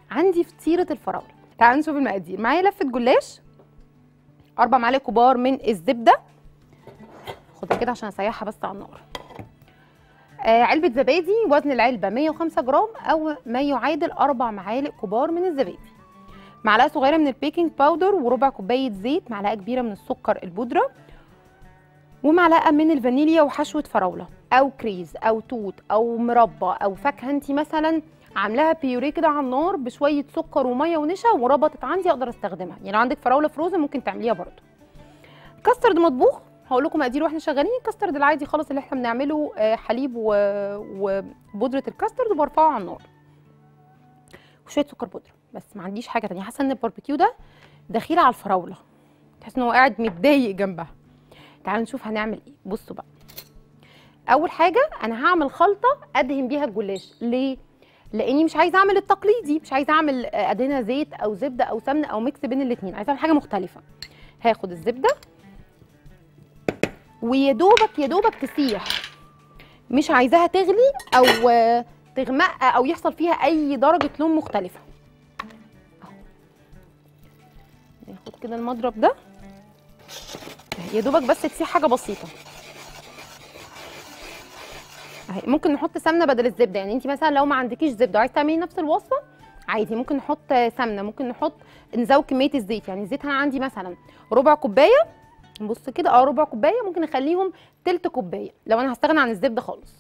عندي فطيره الفراوله. تعالوا نشوف المقادير. معايا لفه جلاش، 4 معالق كبار من الزبده، خدها كده عشان اسيحها بس على النار. علبه زبادي، وزن العلبه 105 جرام او ما يعادل 4 معالق كبار من الزبادي. معلقه صغيره من البيكنج باودر، وربع كوبايه زيت، معلقه كبيره من السكر البودره، ومعلقه من الفانيليا وحشوه فراوله او كريز او توت او مربى او فاكهه انت مثلا عاملاها بيوريه كده على النار بشويه سكر وميه ونشا وربطت عندي اقدر استخدمها. يعني لو عندك فراوله فروزن ممكن تعمليها برده. كاسترد مطبوخ، هقول لكم مقادير واحنا شغالين. الكاسترد العادي خالص اللي احنا بنعمله حليب وبودره الكاسترد وبرفعه على النار وشويه سكر بودره بس. ما عنديش حاجه ثانيه. حاسه ان الباربيكيو ده دخيل على الفراوله، تحس ان هو قاعد متضايق جنبها. تعالوا نشوف هنعمل ايه. بصوا بقى، اول حاجه انا هعمل خلطه ادهن بيها الجلاش. ليه؟ لاني مش عايزه اعمل التقليدي، مش عايزه اعمل ادهنها زيت او زبده او سمنه او ميكس بين الاثنين، عايزه اعمل حاجه مختلفه. هاخد الزبده ويا دوبك يا دوبك تسيح، مش عايزاها تغلي او تغمق او يحصل فيها اي درجه لون مختلفه. ناخد كده المضرب ده يا دوبك بس تسيح حاجه بسيطه اهي. ممكن نحط سمنه بدل الزبده، يعني انت مثلا لو ما عندكيش زبده وعايزه تعملي نفس الوصفه عادي ممكن نحط سمنه، ممكن نزود كميه الزيت. يعني الزيت انا عندي مثلا ربع كوبايه، نبص كده ربع كوبايه، ممكن نخليهم تلت كوبايه لو انا هستغنى عن الزبده خالص.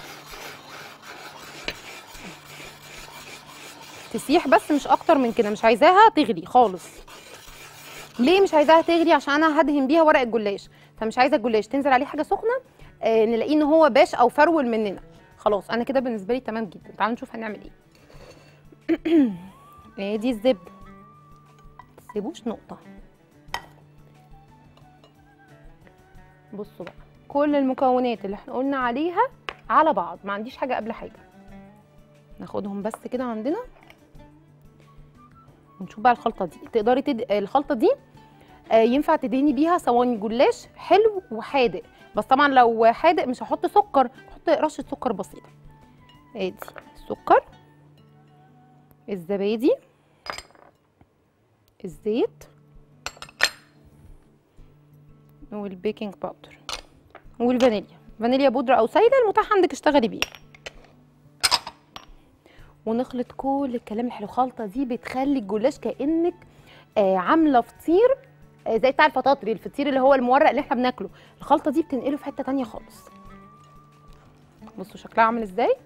تسيح بس مش اكتر من كده، مش عايزاها تغلي خالص. ليه مش عايزاها تغلي؟ عشان انا هدهن بيها ورق الجلاش، فمش عايزه الجلاش تنزل عليه حاجه سخنه نلاقيه ان هو باش او فرول مننا. خلاص انا كده بالنسبه لي تمام جدا. تعالوا نشوف هنعمل ايه. دي الزبده، متسيبوش نقطه. بصوا بقى، كل المكونات اللي احنا قلنا عليها على بعض، ما عنديش حاجه قبل حاجه. ناخدهم بس كده عندنا ونشوف بقى الخلطه دي. تقدري الخلطه دي ينفع تدهني بيها صواني جلاش حلو وحادق، بس طبعا لو حادق مش هحط سكر، هحط رشه سكر بسيطه. ادي السكر، الزبادي، الزيت، والبيكنج باودر، والفانيليا. فانيليا بودره او سايله المتاح عندك اشتغلي بيه. ونخلط كل الكلام الحلو. الخلطه دي بتخلي الجلاش كانك عامله فطير زي بتاع الفطاطري، الفطير اللي هو المورق اللي احنا بناكله. الخلطه دي بتنقله في حته تانيه خالص. بصوا شكلها عامل ازاي.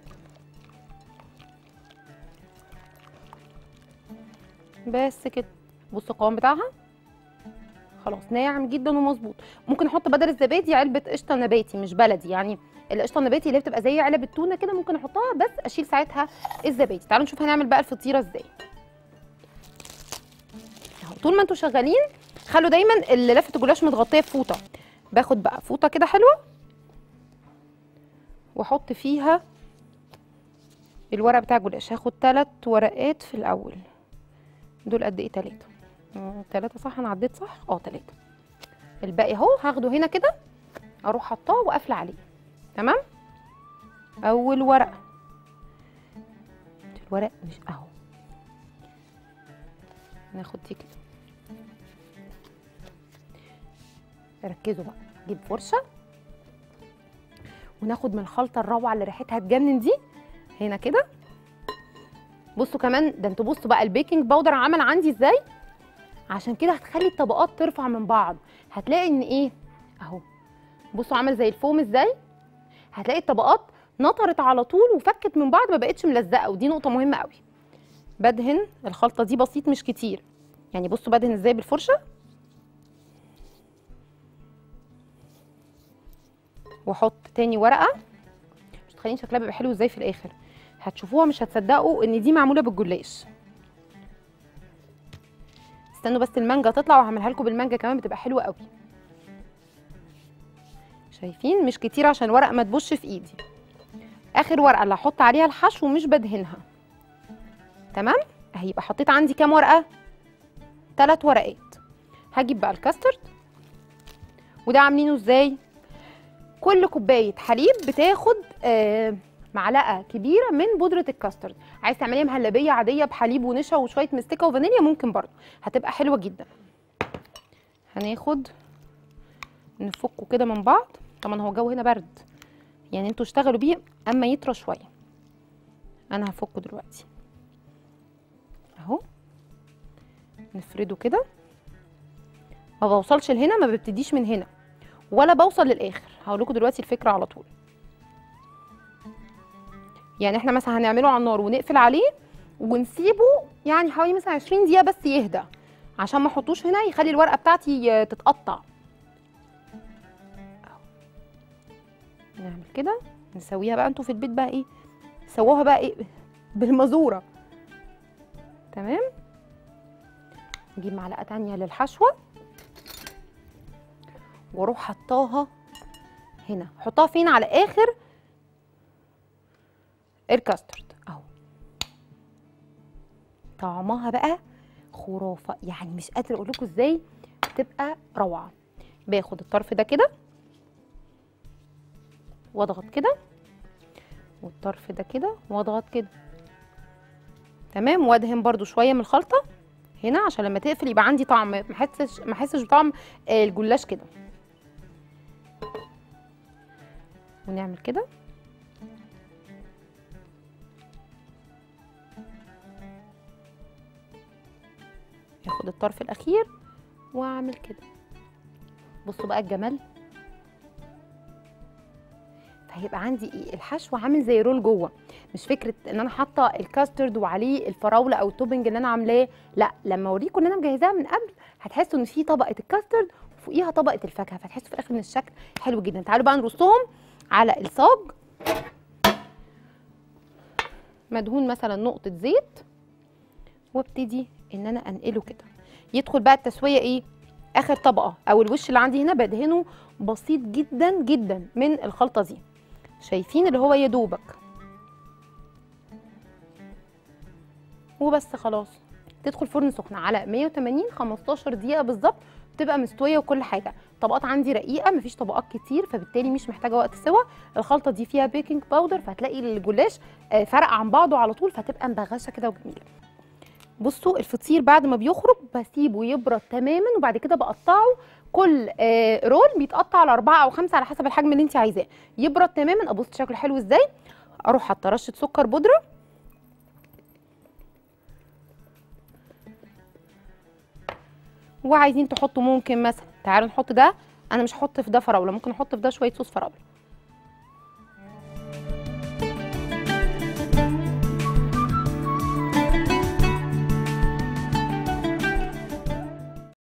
بس كده بصوا القوام بتاعها خلاص ناعم جدا ومظبوط. ممكن احط بدل الزبادي علبه قشطه نباتي مش بلدي، يعني القشطه النباتي اللي بتبقى زي علب التونه كده ممكن احطها، بس اشيل ساعتها الزبادي. تعالوا نشوف هنعمل بقى الفطيره ازاي. طول ما انتوا شغالين خلوا دايما لفه الجلاش متغطيه بفوطه. باخد بقى فوطه كده حلوه واحط فيها الورق بتاع الجلاش. هاخد 3 ورقات في الاول. دول قد ايه؟ 3. 3 صح؟ انا عديت صح؟ 3. الباقي اهو هاخده هنا كده اروح حطاه وقافله عليه. تمام. اول ورقه، الورق مش اهو، ناخد دي كده. ركزوا بقى، نجيب فرشه وناخد من الخلطه الروعه اللي ريحتها تجنن دي هنا كده. بصوا كمان ده، انتوا بصوا بقى البيكنج باودر عمل عندي ازاي، عشان كده هتخلي الطبقات ترفع من بعض. هتلاقي ان ايه اهو، بصوا عمل زي الفوم ازاي. هتلاقي الطبقات نطرت على طول وفكت من بعض، ما بقتش ملزقه، ودي نقطه مهمه قوي. بدهن الخلطه دي بسيط مش كتير، يعني بصوا بدهن ازاي بالفرشه، واحط تاني ورقه. مش تخلين شكلها بيبقى حلو ازاي في الاخر، هتشوفوها مش هتصدقوا ان دي معموله بالجلاش. استنوا بس المانجا تطلع وهعملها لكم بالمانجا كمان، بتبقى حلوه قوي. شايفين مش كتير عشان الورق ما تبوش في ايدي. اخر ورقه اللي هحط عليها الحشو ومش بدهنها. تمام اهي. يبقى حطيت عندي كام ورقه؟ 3 ورقات. هجيب بقى الكاسترد، وده عاملينه ازاي؟ كل كوبايه حليب بتاخد معلقه كبيره من بودره الكاسترد. عايز تعمليها مهلبيه عاديه بحليب ونشا وشويه مستكه وفانيليا ممكن برضو، هتبقى حلوه جدا. هناخد نفكه كده من بعض. طبعا هو الجو هنا برد، يعني انتوا اشتغلوا بيه اما يطرى شويه. انا هفكه دلوقتي اهو. نفرده كده، ما بوصلش لهنا، ما ببتديش من هنا ولا بوصل للاخر. هقول لكم دلوقتي الفكره على طول. يعني احنا مثلا هنعمله على النار ونقفل عليه ونسيبه يعني حوالي مثلا 20 دقيقه بس يهدى، عشان ما احطوش هنا يخلي الورقه بتاعتي تتقطع. نعمل كده، نسويها بقى. انتوا في البيت بقى ايه، سووها بقى ايه بالمزوره. تمام. نجيب معلقه تانيه للحشوه واروح حطاها هنا. حطها فين؟ على اخر الكاسترد اهو. طعمها بقى خرافه، يعني مش قادره اقول لكم ازاي بتبقى روعه. باخد الطرف ده كده واضغط كده، والطرف ده كده واضغط كده. تمام. وادهن برده شويه من الخلطه هنا عشان لما تقفل يبقى عندي طعم، ما احسش بطعم الجلاش كده. ونعمل كده. اخد الطرف الاخير واعمل كده. بصوا بقى الجمال. فهيبقى عندي ايه، الحشو عامل زي رول جوه، مش فكره ان انا حاطه الكاسترد وعليه الفراوله او التوبنج اللي انا عاملاه، لا، لما اوريكم ان انا مجهزاها من قبل هتحسوا ان في طبقه الكاسترد وفوقيها طبقه الفاكهه، فتحسوا في الاخر ان الشكل حلو جدا. تعالوا بقى نرصهم على الصاج مدهون مثلا نقطه زيت، وابتدي ان انا انقله كده. يدخل بقى التسويه ايه، اخر طبقه او الوش اللي عندي هنا بدهنه بسيط جدا جدا من الخلطه دي. شايفين اللي هو يا دوبك وبس. خلاص تدخل فرن سخنه على 180 15 دقيقه بالظبط، تبقى مستويه وكل حاجه. طبقات عندي رقيقه، مفيش طبقات كتير، فبالتالي مش محتاجه وقت سوا. الخلطه دي فيها بيكنج باودر، فهتلاقي الجلاش فرق عن بعضه على طول، فتبقى مبغشه كده وجميله. بصوا الفطير بعد ما بيخرج بسيبه يبرد تماما، وبعد كده بقطعه. كل رول بيتقطع على 4 أو 5 على حسب الحجم اللي انت عايزاه. يبرد تماما. ابص شكله حلو ازاي. اروح حاطه رشه سكر بودره، وعايزين تحطوا ممكن مثلا، تعالوا نحط ده، انا مش هحط في ده فراوله، ممكن احط في ده شويه صوص فراوله.